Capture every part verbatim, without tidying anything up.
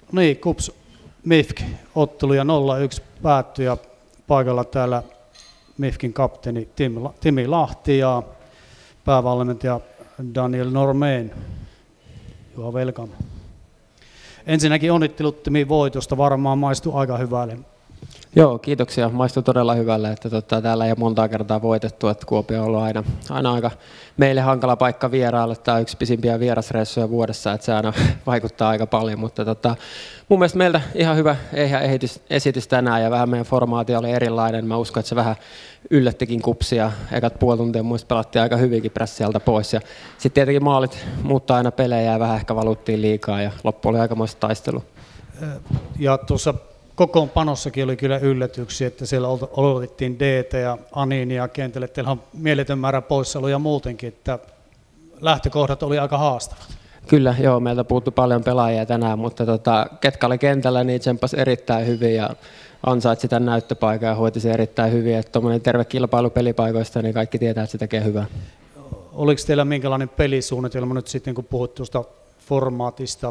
Niin, Kups M I F K-ottelu ja nolla yksi päättyi ja paikalla täällä M I F Kin kapteeni Timi Lahti ja päävalmentaja Daniel Normain. Juha Velkamo. Ensinnäkin onnittelut Timi voitosta, varmaan maistui aika hyvälle. Joo, kiitoksia. Maistui todella hyvälle, että tota, täällä ei ole montaa kertaa voitettu, että Kuopio on ollut aina, aina aika meille hankala paikka vieraalle. Tämä on yksi pisimpiä vierasreissuja vuodessa, että se aina vaikuttaa aika paljon, mutta tota, mun mielestä meiltä ihan hyvä esitys, esitys tänään ja vähän meidän formaatio oli erilainen. Mä uskon, että se vähän yllättikin Kupsia. Ekat puoli tuntia mun mielestä pelattiin aika hyvinkin prässialta pois ja sitten tietenkin maalit muuttaa aina pelejä ja vähän ehkä valuttiin liikaa ja loppu oli aikamoista taistelua. Ja tuossa kokoonpanossakin oli kyllä yllätyksiä, että siellä odotettiin D T ja Aninia kentälle. Teillä on mieletön määrä poissaoloja muutenkin, että lähtökohdat oli aika haastavat. Kyllä, joo, meiltä puuttui paljon pelaajia tänään, mutta tota, ketkä oli kentällä, niin tsemppasi erittäin hyvin ja ansaitsi tämän näyttöpaikan ja hoiti se erittäin hyvin. Että tuommoinen terve kilpailu pelipaikoista, niin kaikki tietää, että se tekee hyvää. Oliko teillä minkälainen pelisuunnitelma nyt sitten, kun puhut tuosta formaatista?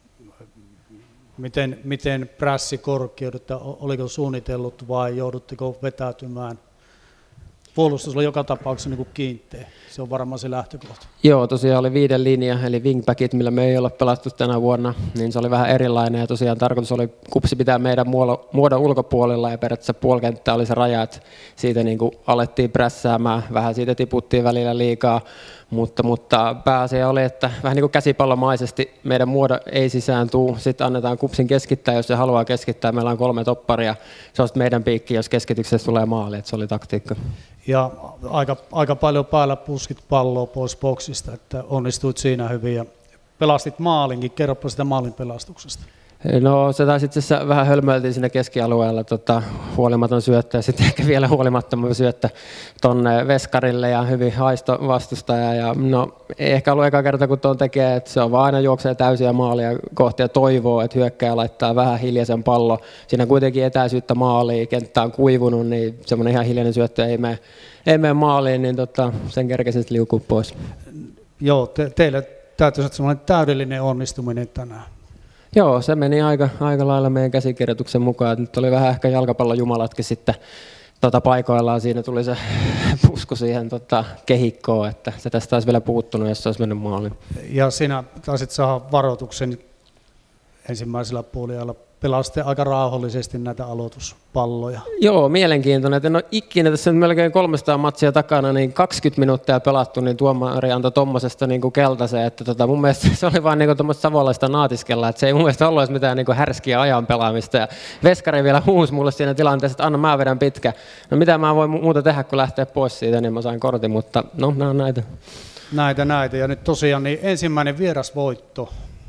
Miten, miten prässikorkeudetta, oliko suunnitellut vai joudutteko vetäytymään? Puolustus oli joka tapauksessa niin kuin kiinteä. Se on varmaan se lähtökohta. Joo, tosiaan oli viiden linja, eli wingbackit, millä me ei olla pelattu tänä vuonna, niin se oli vähän erilainen. Ja tosiaan tarkoitus oli Kupsi pitää meidän muodon ulkopuolella ja periaatteessa puolikenttä oli se raja, että siitä niin kuin alettiin prässäämään. Vähän siitä tiputtiin välillä liikaa, mutta, mutta pääasia oli, että vähän niin kuin käsipallomaisesti meidän muodon ei sisään tuu. Sitten annetaan Kupsin keskittää, jos se haluaa keskittää. Meillä on kolme topparia. Se on meidän piikki, jos keskityksessä tulee maali, että se oli taktiikka. Ja aika, aika paljon päällä puskit palloa pois boksista, että onnistuit siinä hyvin ja pelastit maalinkin. Kerropa sitä maalin pelastuksesta. No se taisi itse asiassa vähän hölmöiltiin siinä keskialueella, tota, huolimaton syöttö ja sitten ehkä vielä huolimattoman syöttö tonne Veskarille ja hyvin haisto vastustaja. Ja no ei ehkä ollut eka kerta kun tuon tekee, että se on vaan aina juoksee täysiä maalia kohti ja toivoo, että hyökkäjä laittaa vähän hiljaisen pallo. Siinä kuitenkin etäisyyttä maaliin, kenttä on kuivunut, niin semmoinen ihan hiljainen syöttö ei mene, ei mene maaliin, niin tota, sen kerkesi liukuu pois. Joo, te, teille täytyy olla semmoinen täydellinen onnistuminen tänään. Joo, se meni aika, aika lailla meidän käsikirjoituksen mukaan. Nyt oli vähän ehkä jalkapallojumalatkin sitten tota, paikoillaan. Siinä tuli se pusku siihen tota, kehikkoon, että se tästä olisi vielä puuttunut, jos se olisi mennyt maaliin. Ja sinä taisit saada varoituksen ensimmäisellä puolella. Pelasitte aika rauhallisesti näitä aloituspalloja. Joo, mielenkiintoinen. Että en ole ikinä tässä melkein kolmesataa matsia takana, niin kaksikymmentä minuuttia pelattu, niin tuomari antoi tuommoisesta niin keltaiseen. Että tota, mun mielestä se oli vaan niin tuommoista savolaista naatiskella, että se ei mun mielestä ollut edes mitään niin härskiä ajan pelaamista. Ja Veskari vielä huusi mulle siinä tilanteessa, että anna mä vedän pitkä. No mitä mä voin muuta tehdä, kun lähteä pois siitä, niin mä sain kortin, mutta no nämä on näitä. Näitä, näitä. Ja nyt tosiaan niin ensimmäinen vierasvoitto.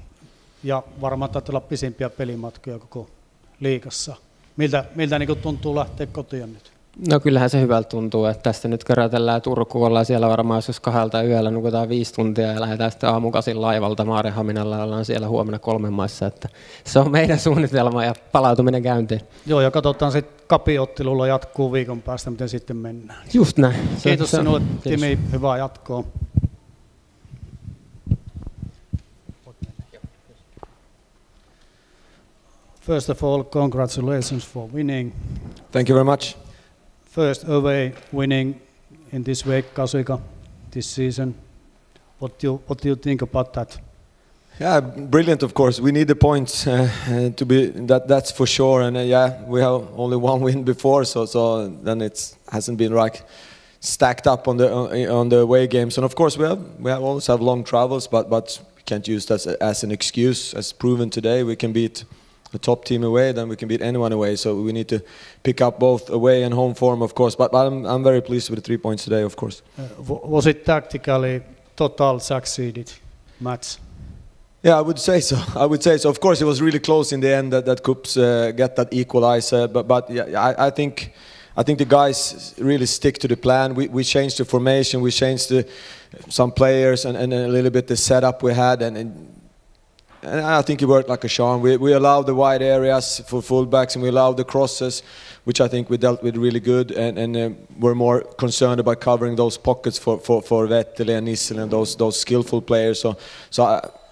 Ja varmaan taitaa olla pisimpiä pelimatkoja koko liigassa. Miltä, miltä niin tuntuu lähteä kotiin nyt? No kyllähän se hyvältä tuntuu, että tästä nyt körötellään Turkuun, ollaan siellä varmaan joskus kahdelta yöllä, nukutaan viisi tuntia ja lähdetään sitten aamukasin laivalta Maarianhaminalla, ollaan siellä huomenna kolmen maissa, että se on meidän suunnitelma ja palautuminen käyntiin. Joo, ja katsotaan sitten kapiottelulla jatkuu viikon päästä, miten sitten mennään. Just näin. Kiitos sinulle, Timi, hyvää jatkoa. First of all, congratulations for winning. Thank you very much. First away winning in this Veikkausliiga this season. What do you, what do you think about that? Yeah, brilliant. Of course, we need the points uh, to be that. That's for sure. And uh, yeah, we have only one win before, so so then it hasn't been like stacked up on the uh, on the away games. And of course, we have we have also have long travels, but but we can't use that as, as an excuse. As proven today, we can beat the top team away, then we can beat anyone away. So we need to pick up both away and home form, of course. But, but I'm, I'm very pleased with the three points today, of course. Uh, was it tactically total succeeded match? Yeah, I would say so. I would say so. Of course, it was really close in the end that that Kups uh, get that equalizer. But but yeah, I, I think I think the guys really stick to the plan. We we changed the formation, we changed the some players and, and a little bit the setup we had and. and And I think it worked like a charm. We we allowed the wide areas for fullbacks and we allowed the crosses, which I think we dealt with really good. And, and uh, we're more concerned about covering those pockets for for for Vettele and Nissel and those those skillful players. So so I,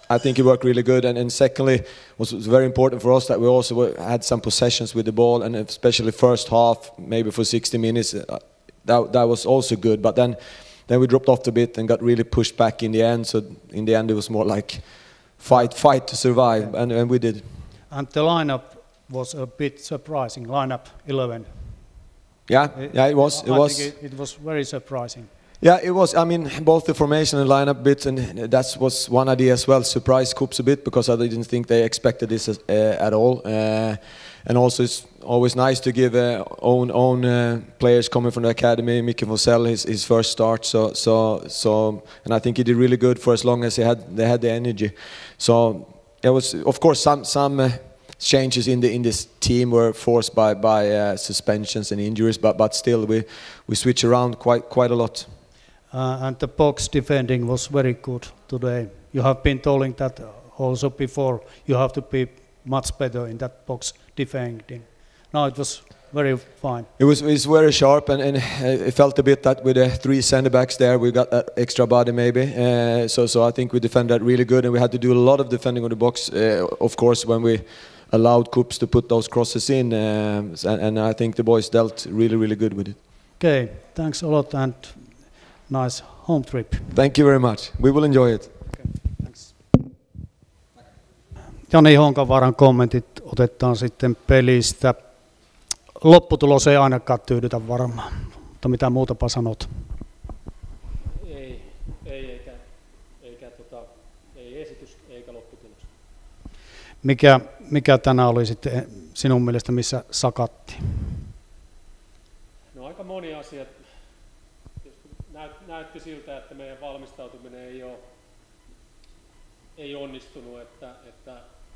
I think it worked really good. And, and secondly, was was very important for us that we also were, had some possessions with the ball, and especially first half, maybe for sixty minutes, uh, that that was also good. But then, then we dropped off a bit and got really pushed back in the end. So in the end, it was more like fight, fight to survive, yeah. and and we did. And the lineup was a bit surprising. Lineup eleven. Yeah, yeah, it was. It I was. think it, it was very surprising. Yeah, it was. I mean, both the formation and lineup bit, and that was one idea as well. Surprised Kups a bit because I didn't think they expected this as, uh, at all. Uh, and also, it's always nice to give uh, own own uh, players coming from the academy. Mikkel Forsell, his his first start. So so so, and I think he did really good for as long as he had they had the energy. So it was, of course, some some. Uh, changes in the in this team were forced by by uh, suspensions and injuries, but but still we we switch around quite quite a lot. Uh, and the box defending was very good today. You have been telling that also before. You have to be much better in that box defending. Now it was very fine. It was, it was very sharp, and, and it felt a bit that with the three centre backs there, we got that extra body maybe. Uh, so so I think we defended that really good, and we had to do a lot of defending on the box. Uh, of course, when we allowed Kups to put those crosses in, um, and, and I think the boys dealt really, really good with it. Okay, thanks a lot and nice home trip. Thank you very much. We will enjoy it. Okay, thanks. Jani Honkavaaran kommentit otetaan sitten pelistä. Lopputulos ei ainakaan tyydytä varmaan, mutta mitä muutapa sanot? Ei, ei eikä, eikä tota, ei esitys eikä lopputulos. Mikä, mikä tänään oli sitten sinun mielestä, missä sakattiin? No aika moni asia. Näyt, näytti siltä, että meidän valmistautuminen ei ole ei onnistunut, että, että,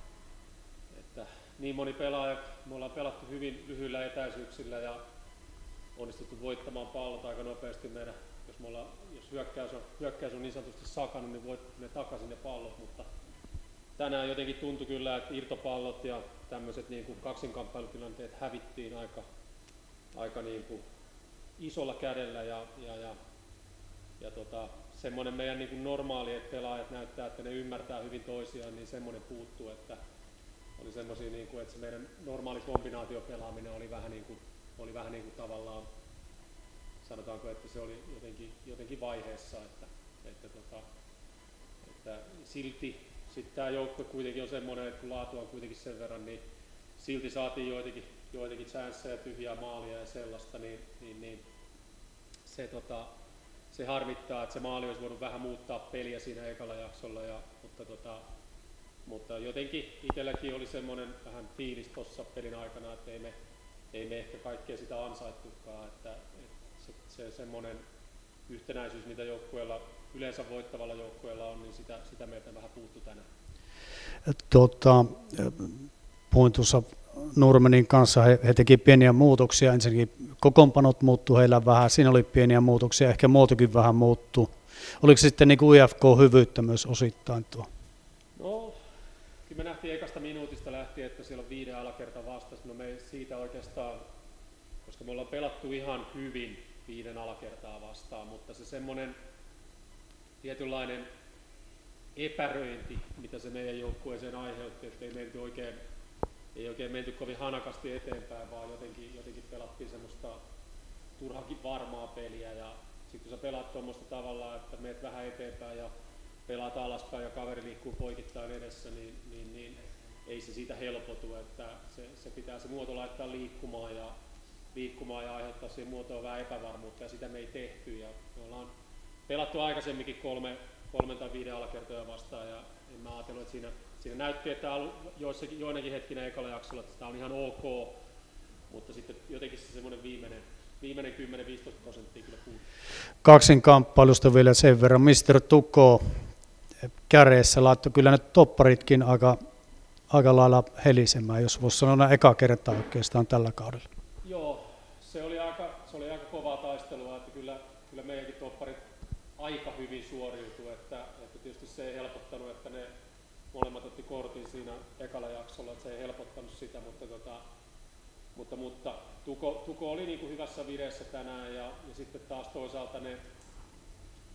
että niin moni pelaaja, me ollaan pelattu hyvin lyhyillä etäisyyksillä ja onnistuttu voittamaan pallot aika nopeasti meidän, jos, me ollaan, jos hyökkäys, on, hyökkäys on niin sanotusti sakannut, niin voittamme ne takaisin ne pallot, mutta tänään jotenkin tuntui kyllä, että irtopallot ja tämmöiset niin kuin kaksinkamppailutilanteet hävittiin aika, aika niin kuin isolla kädellä ja, ja, ja, ja tota, semmoinen meidän niin kuin normaali, että pelaajat näyttää, että ne ymmärtää hyvin toisiaan, niin semmoinen puuttuu, että oli semmoisia, niin kuin, että se meidän normaali kombinaatiopelaaminen oli vähän niin kuin, oli vähän niin kuin tavallaan, sanotaanko, että se oli jotenkin, jotenkin vaiheessa, että, että, tota, että silti sitten tämä joukkue kuitenkin on semmoinen, että kun laatu on kuitenkin sen verran, niin silti saatiin joitakin, joitakin chanceja, tyhjää maalia ja sellaista, niin, niin, niin se, tota, se harmittaa, että se maali olisi voinut vähän muuttaa peliä siinä ekalla jaksolla, ja, mutta, tota, mutta jotenkin itselläkin oli semmoinen vähän fiilis tuossa pelin aikana, että ei me, ei me ehkä kaikkea sitä ansaittukaan, että, että se, se semmoinen yhtenäisyys, mitä joukkueella, yleensä voittavalla joukkueella on, niin sitä, sitä meiltä vähän puuttu tänään. Tuota, puhuin tuossa Nurmenin kanssa, he, he teki pieniä muutoksia, ensinnäkin kokoonpanot muuttui heillä vähän, siinä oli pieniä muutoksia, ehkä muotokin vähän muuttui. Oliko sitten niin kuin I F K-hyvyyttä myös osittain tuo? No, kyllä me nähtiin ekasta minuutista lähtien, että siellä on viiden alakerta vastassa, no me siitä oikeastaan, koska me ollaan pelattu ihan hyvin viiden alakertaa vastaan, mutta se semmoinen tietynlainen epäröinti, mitä se meidän joukkueeseen aiheutti, että ei menty oikein, ei oikein menty kovin hanakasti eteenpäin, vaan jotenkin, jotenkin pelattiin semmoista turhankin varmaa peliä. Ja sitten kun sä pelaat tuommoista tavalla, että meet vähän eteenpäin ja pelaat alaspäin ja kaveri liikkuu poikittain edessä, niin, niin, niin ei se siitä helpotu, että se, se pitää se muoto laittaa liikkumaan ja, liikkumaan ja aiheuttaa siihen muotoon vähän epävarmuutta, ja sitä me ei tehty. Ja me ollaan pelattu aikaisemminkin kolme, kolmen tai viiden alakertoja vastaan, ja en mä ajatellut, että siinä, siinä näytti, että joissakin, joinakin hetkinä ekalla jaksolla, että tämä on ihan ok, mutta sitten jotenkin se semmoinen viimeinen, viimeinen kymmenen viisitoista prosenttia kyllä puhuttu. Kaksin kamppailusta vielä sen verran. mister Tukko käreessä laittoi kyllä ne topparitkin aika, aika lailla helisemään, jos voisi sanoa eka kertaa oikeastaan tällä kaudella. Joo, se oli aika, se oli aika kovaa taistelua, että kyllä, kyllä meidänkin topparit aika hyvin suoriutui, että, että tietysti se ei helpottanut, että ne molemmat otti kortin siinä ekalla jaksolla, että se ei helpottanut sitä, mutta, tota, mutta, mutta Tuko, Tuko oli niin kuin hyvässä vireessä tänään, ja, ja sitten taas toisaalta ne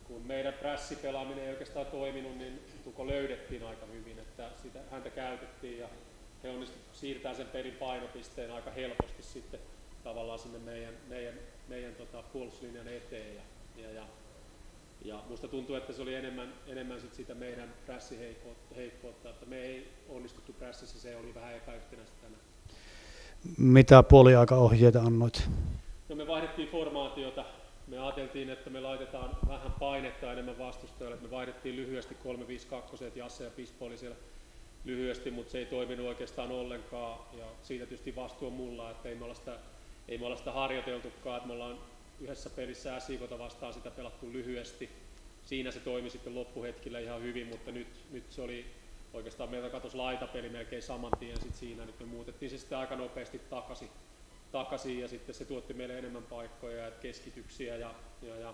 kun meidän prässipelaaminen ei oikeastaan toiminut, niin Tuko löydettiin aika hyvin, että sitä, häntä käytettiin ja he onnistuivat siirtämään sen pelin painopisteen aika helposti sitten tavallaan sinne meidän, meidän, meidän tota, puolustuslinjan eteen. Ja, ja, ja, ja musta tuntuu, että se oli enemmän, enemmän sit sitä meidän prässiheikkoutta, että me ei onnistuttu prässissä, se oli vähän epäyhtenäistä tänään. Mitä puoliaikaohjeita annoit? No me vaihdettiin formaatiota. Me ajateltiin, että me laitetaan vähän painetta enemmän vastustajalle. Me vaihdettiin lyhyesti kolme viisi kaksi, Jasse ja Pispo oli siellä lyhyesti, mutta se ei toiminut oikeastaan ollenkaan. Ja siitä tietysti vastuu on mulla, että ei me olla sitä, ei me olla sitä harjoiteltukaan. Että me ollaan yhdessä pelissä S I K:ta vastaan sitä pelattu lyhyesti. Siinä se toimi sitten loppuhetkillä ihan hyvin, mutta nyt, nyt se oli oikeastaan meiltä katosi laitapeli melkein saman tien sit siinä. Nyt me muutettiin se sitten aika nopeasti takaisin. takaisin ja sitten se tuotti meille enemmän paikkoja ja keskityksiä ja, ja, ja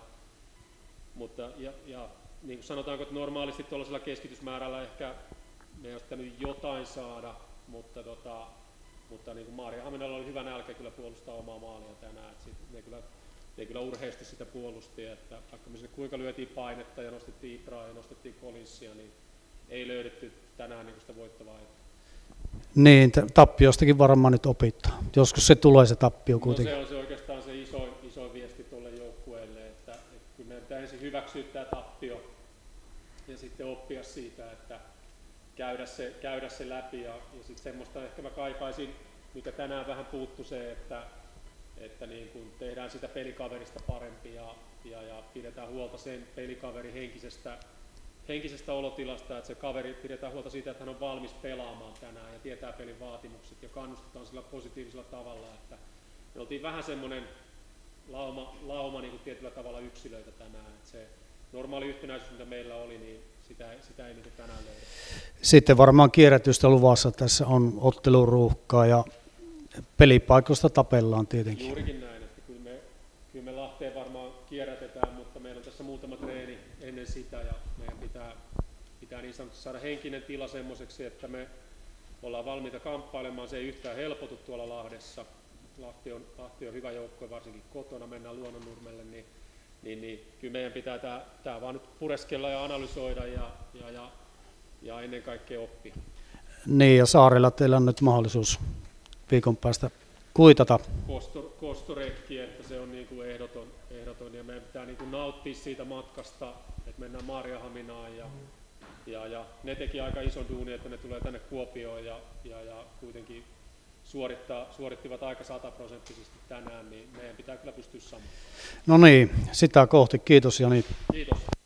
mutta ja, ja niin kuin sanotaanko, että normaalisti tuollaisella keskitysmäärällä ehkä me olisi pitänyt jotain saada, mutta tota, mutta niin kuin Maarianhaminalla oli hyvä nälkä kyllä puolustaa omaa maalia tänään, että sit ne kyllä ne kyllä urheasti sitä puolusti, että vaikka me sinne kuinka lyötiin painetta ja nostettiin Ibraa ja nostettiin Collinsia, niin ei löydetty tänään niin sitä voittavaa. Niin, tappiostakin varmaan nyt opittaa. Joskus se tulee se tappio kuitenkin. No se on se oikeastaan se iso, iso viesti tuolle joukkueelle, että, että kyllä meidän pitää ensin hyväksyä tämä tappio ja sitten oppia siitä, että käydä se, käydä se läpi ja, ja sitten semmoista ehkä mä kaipaisin, mikä tänään vähän puuttu se, että, että niin kun tehdään sitä pelikaverista parempi ja, ja, ja pidetään huolta sen pelikaverin henkisestä henkisestä olotilasta, että se kaveri pidetään huolta siitä, että hän on valmis pelaamaan tänään ja tietää pelin vaatimukset ja kannustetaan sillä positiivisella tavalla, että me oltiin vähän semmoinen lauma, lauma niin kuin tietyllä tavalla yksilöitä tänään, että se normaali yhtenäisyys, mitä meillä oli, niin sitä, sitä ei niin kuin tänään löydä. Sitten varmaan kierrätystä luvassa tässä on otteluruuhkaa ja pelipaikoista tapellaan tietenkin. Juurikin näin, että kyllä me, kyllä me Lahteen varmaan kierrätetään, mutta meillä on tässä muutama treeni ennen sitä ja meidän pitää, pitää niin sanotusti saada henkinen tila semmoiseksi, että me ollaan valmiita kamppailemaan. Se ei yhtään helpotu tuolla Lahdessa. Lahti on, Lahti on hyvä joukkue, varsinkin kotona, mennään Luonnonnurmelle, niin, niin, niin kyllä meidän pitää tää, tää vaan nyt pureskella ja analysoida ja, ja, ja, ja ennen kaikkea oppia. Niin, ja Saarella teillä on nyt mahdollisuus viikon päästä kuitata. Kostor, kostoretki, että se on niin kuin ehdoton, ehdoton ja meidän pitää niin kuin nauttia siitä matkasta, että mennään Maarianhaminaan ja, ja, ja ne teki aika ison duunin, että ne tulee tänne Kuopioon ja, ja, ja kuitenkin suorittaa, suorittivat aika sataprosenttisesti tänään, niin meidän pitää kyllä pystyä samaan. No niin, sitä kohti. Kiitos Jani. Kiitos.